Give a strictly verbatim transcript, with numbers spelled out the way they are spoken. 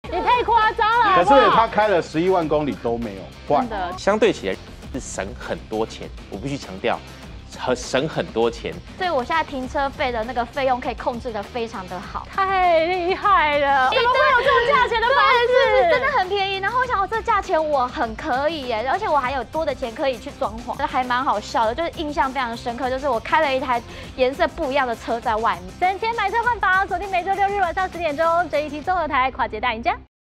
你太夸张了好可不好。 是他开了十一万公里都没有坏， 真的。 相对起来是省很多钱，我必须强调，和省很多钱。 所以我现在停车费的那个费用可以控制的非常的好。 太厉害了！怎么会有这种价钱的房子？ 是真的很便宜。然后我想，我这价钱我很可以耶，而且我还有多的钱可以去装潢，还蛮好笑的，就是印象非常深刻，就是我开了一台颜色不一样的车在外面。 省钱买车换房，锁定每周六日晚上十点钟，这一期综合台跨界大赢家。